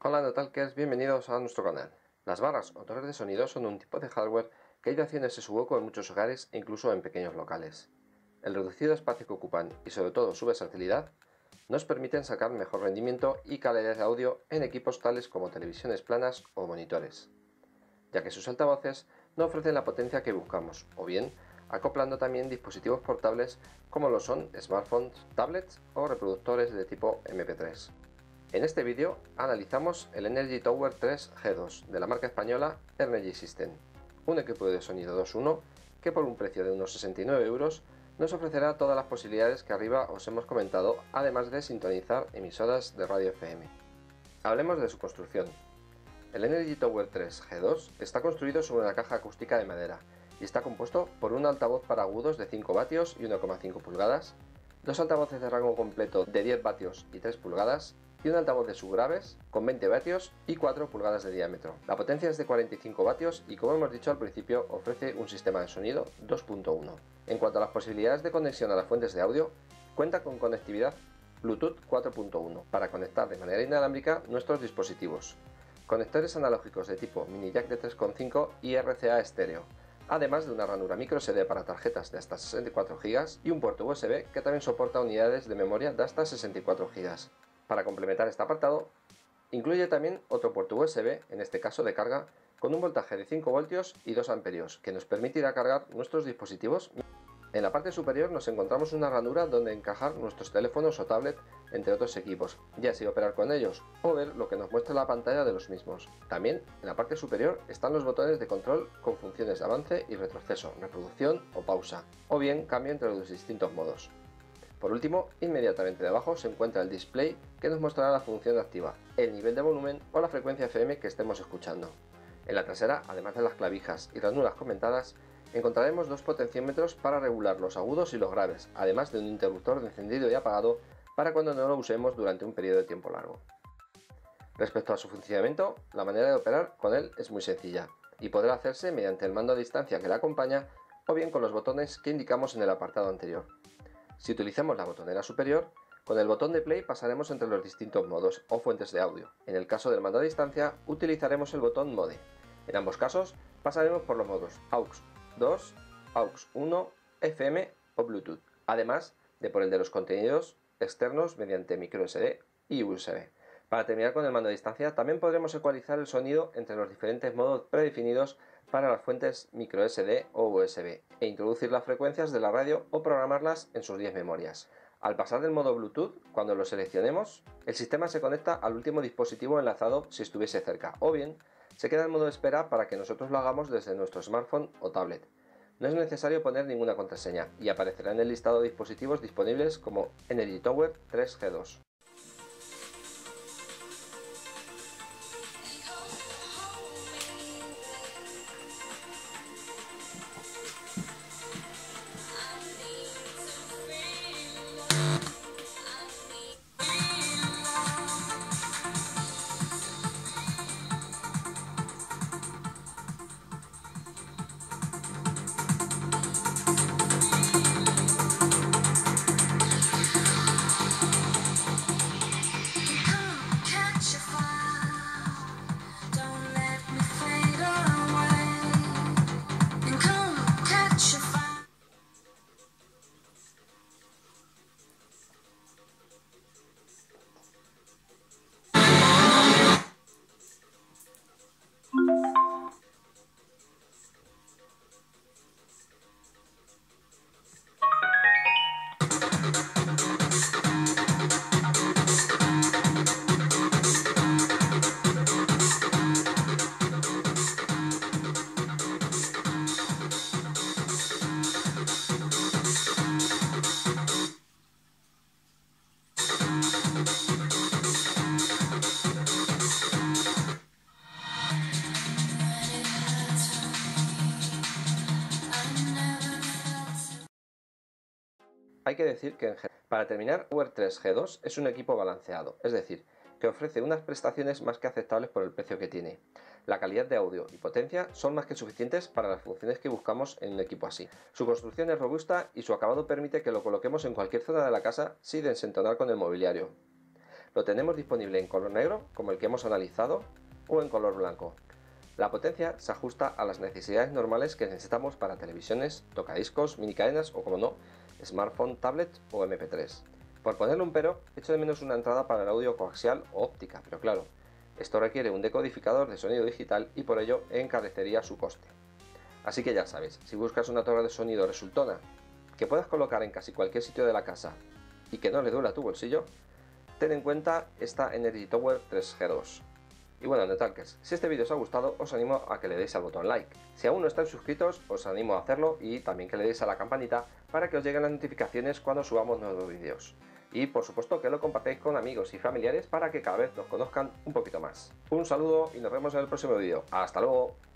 Hola Notalkers, bienvenidos a nuestro canal. Las barras o torres de sonido son un tipo de hardware que ha ido haciéndose su hueco en muchos hogares e incluso en pequeños locales. El reducido espacio que ocupan y sobre todo su versatilidad nos permiten sacar mejor rendimiento y calidad de audio en equipos tales como televisiones planas o monitores, ya que sus altavoces no ofrecen la potencia que buscamos, o bien acoplando también dispositivos portables como lo son smartphones, tablets o reproductores de tipo MP3. En este vídeo analizamos el Energy Tower 3 G2 de la marca española Energy System, un equipo de sonido 2.1 que por un precio de unos 69 euros nos ofrecerá todas las posibilidades que arriba os hemos comentado, además de sintonizar emisoras de radio FM. Hablemos de su construcción. El Energy Tower 3 G2 está construido sobre una caja acústica de madera y está compuesto por un altavoz para agudos de 5 vatios y 1,5 pulgadas, dos altavoces de rango completo de 10 vatios y 3 pulgadas y un altavoz de subgraves con 20 vatios y 4 pulgadas de diámetro. La potencia es de 45 vatios y, como hemos dicho al principio, ofrece un sistema de sonido 2.1. En cuanto a las posibilidades de conexión a las fuentes de audio, cuenta con conectividad Bluetooth 4.1 para conectar de manera inalámbrica nuestros dispositivos, conectores analógicos de tipo mini jack de 3.5 y RCA estéreo, además de una ranura microSD para tarjetas de hasta 64 GB y un puerto USB que también soporta unidades de memoria de hasta 64 GB. Para complementar este apartado, incluye también otro puerto USB, en este caso de carga, con un voltaje de 5 voltios y 2 amperios, que nos permitirá cargar nuestros dispositivos. En la parte superior nos encontramos una ranura donde encajar nuestros teléfonos o tablet, entre otros equipos, ya sea operar con ellos o ver lo que nos muestra la pantalla de los mismos. También en la parte superior están los botones de control con funciones de avance y retroceso, reproducción o pausa, o bien cambio entre los distintos modos. Por último, inmediatamente debajo se encuentra el display que nos mostrará la función activa, el nivel de volumen o la frecuencia FM que estemos escuchando. En la trasera, además de las clavijas y ranuras comentadas, encontraremos dos potenciómetros para regular los agudos y los graves, además de un interruptor de encendido y apagado para cuando no lo usemos durante un periodo de tiempo largo. Respecto a su funcionamiento, la manera de operar con él es muy sencilla y podrá hacerse mediante el mando a distancia que le acompaña o bien con los botones que indicamos en el apartado anterior. Si utilizamos la botonera superior, con el botón de play pasaremos entre los distintos modos o fuentes de audio. En el caso del mando a distancia, utilizaremos el botón Mode. En ambos casos, pasaremos por los modos AUX 2, AUX 1, FM o Bluetooth, además de por el de los contenidos externos mediante microSD y USB. Para terminar con el mando a distancia, también podremos ecualizar el sonido entre los diferentes modos predefinidos para las fuentes microSD o USB e introducir las frecuencias de la radio o programarlas en sus 10 memorias. Al pasar del modo Bluetooth, cuando lo seleccionemos, el sistema se conecta al último dispositivo enlazado si estuviese cerca, o bien se queda en modo espera para que nosotros lo hagamos desde nuestro smartphone o tablet. No es necesario poner ninguna contraseña y aparecerá en el listado de dispositivos disponibles como Energy Tower 3 G2. Hay que decir que para terminar, Tower 3 G2 es un equipo balanceado, es decir, que ofrece unas prestaciones más que aceptables por el precio que tiene. La calidad de audio y potencia son más que suficientes para las funciones que buscamos en un equipo así. Su construcción es robusta y su acabado permite que lo coloquemos en cualquier zona de la casa sin desentonar con el mobiliario. Lo tenemos disponible en color negro, como el que hemos analizado, o en color blanco. La potencia se ajusta a las necesidades normales que necesitamos para televisiones, tocadiscos, minicadenas o, como no, smartphone, tablet o MP3. Por ponerle un pero, echo de menos una entrada para el audio coaxial o óptica, pero claro, esto requiere un decodificador de sonido digital y por ello encarecería su coste. Así que ya sabes, si buscas una torre de sonido resultona, que puedas colocar en casi cualquier sitio de la casa y que no le duela a tu bolsillo, ten en cuenta esta Energy Tower 3G2. Y bueno, Netalkers, si este vídeo os ha gustado, os animo a que le deis al botón like. Si aún no estáis suscritos, os animo a hacerlo y también que le deis a la campanita para que os lleguen las notificaciones cuando subamos nuevos vídeos. Y por supuesto que lo compartáis con amigos y familiares para que cada vez nos conozcan un poquito más. Un saludo y nos vemos en el próximo vídeo. ¡Hasta luego!